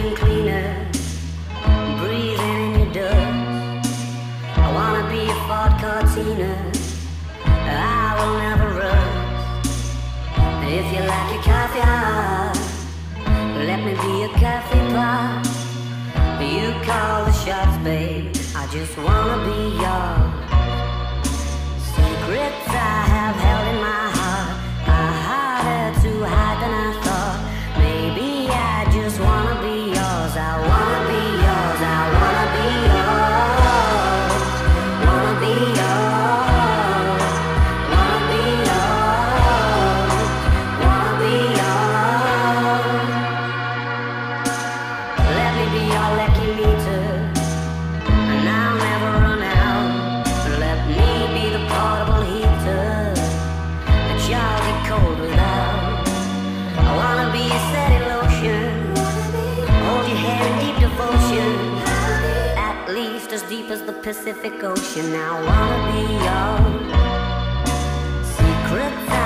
vacuum cleaner, breathing in your dust. I wanna be a Ford Cortina, I will never rust. If you like your coffee hot, let me be a coffee pot. You call the shots, babe, I just wanna be yours. Secrets I have held in my heart are harder to hide than I thought. Maybe I just wanna be yours. I wanna be yours. I wanna be yours. Wanna be yours. Wanna be yours. Wanna be yours. Let me be your lucky meter, and I'll never run out. Let me be the portable heater that y'all get cold without. I wanna be a steady lotion, hold your hand in deep devotion, at least as deep as the Pacific Ocean. I wanna be your secret.